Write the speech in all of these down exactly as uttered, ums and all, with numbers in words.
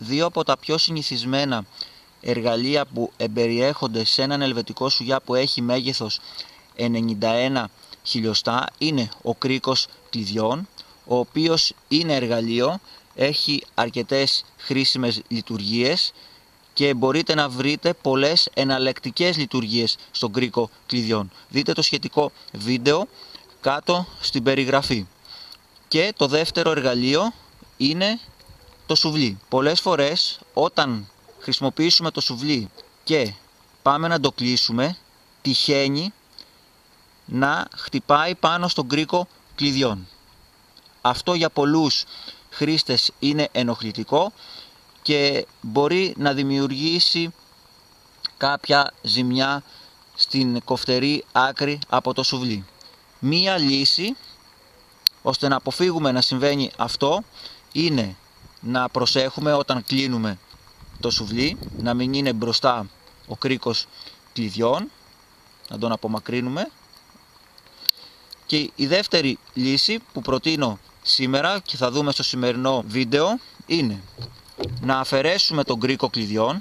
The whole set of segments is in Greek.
δύο από τα πιο συνηθισμένα εργαλεία που εμπεριέχονται σε έναν ελβετικό σουγιά που έχει μέγεθος ενενήντα ένα χιλιοστά είναι ο κρίκος κλειδιών, ο οποίος είναι εργαλείο, έχει αρκετές χρήσιμες λειτουργίες και μπορείτε να βρείτε πολλές εναλλακτικές λειτουργίες στον κρίκο κλειδιών. Δείτε το σχετικό βίντεο κάτω στην περιγραφή. Και το δεύτερο εργαλείο είναι το σουβλί. Πολλές φορές όταν χρησιμοποιήσουμε το σουβλί και πάμε να το κλείσουμε, τυχαίνει να χτυπάει πάνω στον κρίκο κλειδιών. Αυτό για πολλούς χρήστες είναι ενοχλητικό και μπορεί να δημιουργήσει κάποια ζημιά στην κοφτερή άκρη από το σουβλί. Μία λύση ώστε να αποφύγουμε να συμβαίνει αυτό είναι να προσέχουμε όταν κλείνουμε το σουβλί, να μην είναι μπροστά ο κρίκος κλειδιών, να τον απομακρύνουμε. Και η δεύτερη λύση που προτείνω σήμερα και θα δούμε στο σημερινό βίντεο είναι να αφαιρέσουμε τον κρίκο κλειδιών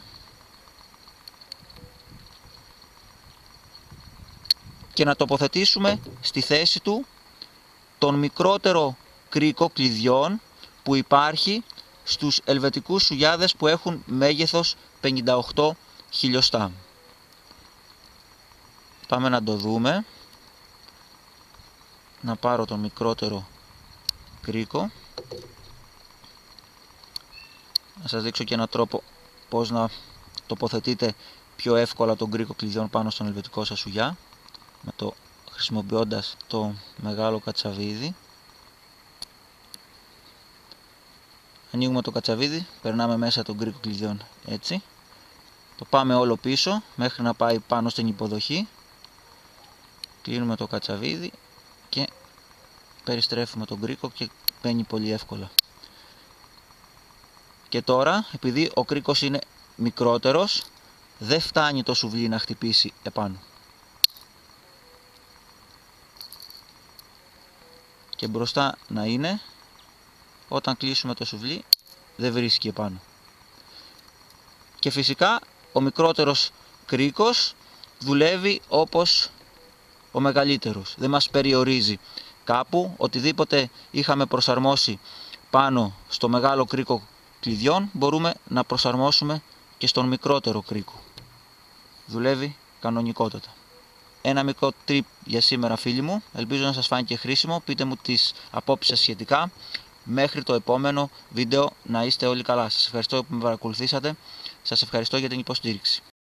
και να τοποθετήσουμε στη θέση του τον μικρότερο κρίκο κλειδιών που υπάρχει στους ελβετικούς σουγιάδες που έχουν μέγεθος πενήντα οκτώ χιλιοστά. Πάμε να το δούμε. Να πάρω τον μικρότερο κρίκο. Να σας δείξω και έναν τρόπο πώς να τοποθετείτε πιο εύκολα τον κρίκο κλειδιών πάνω στον ελβετικό σας σουγιά, με το, χρησιμοποιώντας το μεγάλο κατσαβίδι. Ανοίγουμε το κατσαβίδι, περνάμε μέσα τον κρίκο κλειδιών έτσι. Το πάμε όλο πίσω μέχρι να πάει πάνω στην υποδοχή. Κλείνουμε το κατσαβίδι και περιστρέφουμε τον κρίκο και μπαίνει πολύ εύκολα. Και τώρα, επειδή ο κρίκος είναι μικρότερος, δεν φτάνει το σουβλί να χτυπήσει επάνω. Και μπροστά να είναι, όταν κλείσουμε το σουβλί δεν βρίσκει επάνω. Και φυσικά ο μικρότερος κρίκος δουλεύει όπως ο μεγαλύτερος. Δεν μας περιορίζει κάπου. Οτιδήποτε είχαμε προσαρμόσει πάνω στο μεγάλο κρίκο κλειδιών μπορούμε να προσαρμόσουμε και στον μικρότερο κρίκο. Δουλεύει κανονικότατα. Ένα μικρό trip για σήμερα, φίλοι μου. Ελπίζω να σας φάνηκε χρήσιμο. Πείτε μου τις απόψεις σας σχετικά. Μέχρι το επόμενο βίντεο να είστε όλοι καλά. Σας ευχαριστώ που με παρακολουθήσατε. Σας ευχαριστώ για την υποστήριξη.